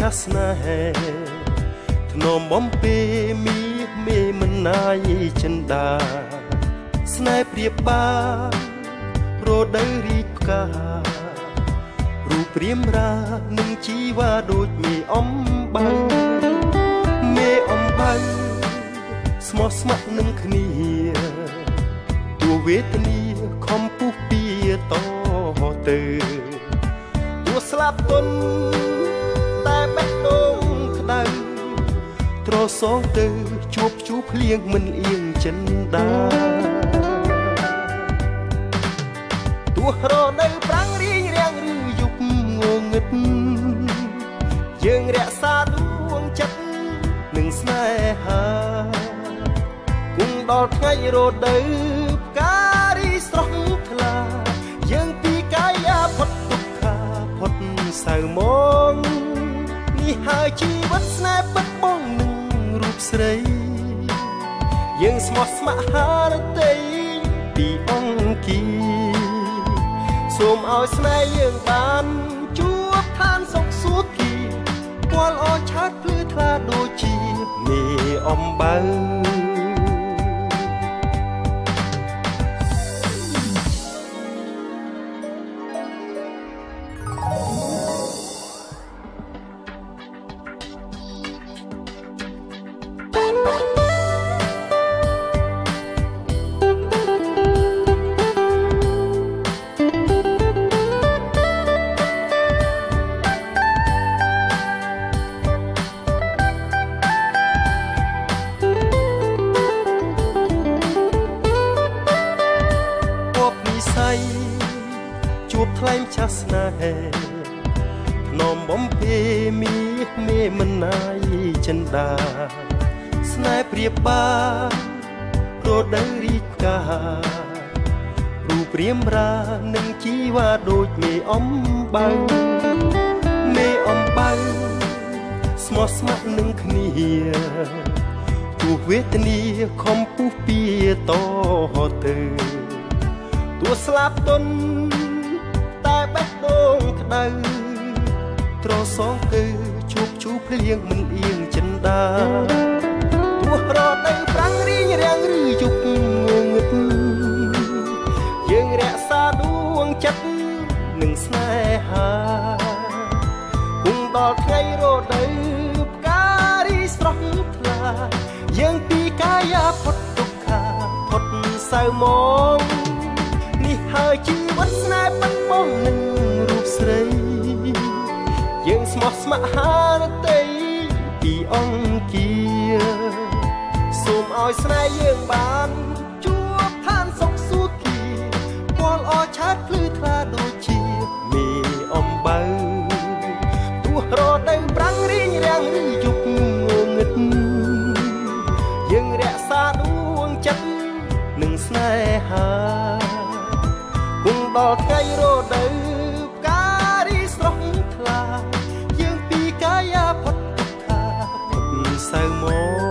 ស្នេហាធ្នមបំពេមីមេមិនណាយចិន្តាស្នេហ៍ព្រៀបបានរដូវរីកផ្ការូបព្រាមរានឹងជីវ៉ាដូចមេអំបៅមេអំបៅស្មោះស្ម័គ្រនឹងគ្នាទោះវេទនាខំពុះពៀតទៅទោះស្លាប់ទុនតែបេះដូងក្តៅត្រសងទៅជួបជួភ្លៀងមិនអៀងចិន្តាទោះរនៅប្រាំងរៀងរាំងឬយប់ងងឹតយើងរក្សាដួងចិត្តនឹងស្នេហាគង់ដល់ថ្ងៃរដូវផ្ការីស្រស់ថ្លាយើងពីកាយាផុតទុក្ខាផុតសៅមងនេះហើយជីវិតស្នេហ៍ពិតបងនឹងរូបស្រីយើងស្មោះស្ម័គ្រហារតីពីអង្គាសូមឲ្យស្នេហ៍យើងបានជួបឋានសុខសុខគីគាល់អឆាតភ្លឺថ្លាដូចជាមេអំបៅជួបថ្លែងចាស់ស្នេហាធ្នមបំពេមីមេមិនណាយចិន្តាស្នេហ៍ព្រៀបបានរដូវរីកផ្ការូបព្រាមរានឹងជីវ៉ាដូចមេអំបៅមេអំបៅស្មោះស្ម័គ្រនឹងគ្នាទោះវេទនាខំពុះពៀតទៅទោះស្លាប់ទុនតែបេះដូងក្តៅត្រសងទៅជួបជួភ្លៀងមិនអៀងចិន្តាទោះរដូវប្រាំងរៀងរាំងឬយប់ងងឹតយើងរក្សាដួងចិត្តនឹងស្នេហាគង់ដល់ថ្ងៃរដូវផ្ការីស្រស់ថ្លាយើងពីកាយាផុតទុក្ខាផុតសៅមងនេះហើយជីវិតស្នេហ៍ពិតបងនឹងរូបស្រីយើងស្មោះស្ម័គ្រហារតីពីអង្គាសូមឲ្យស្នេហ៍យើងបានជួបឋានសុខសុខីគាល់អឆាតភ្លឺថ្លាដូចជាមេអំបៅទោះរដូវប្រាំងរៀងរាំងឬយប់ងងឹតយើងរក្សាដួងចិត្តនឹងស្នេហាគង់ដល់ថ្ងៃរដូវផ្ការីស្រស់ថ្លាយើងពីកាយាផុតទុក្ខាផុតសៅម